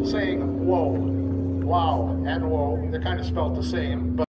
saying whoa, wow, and whoa. They're kind of spelled the same, but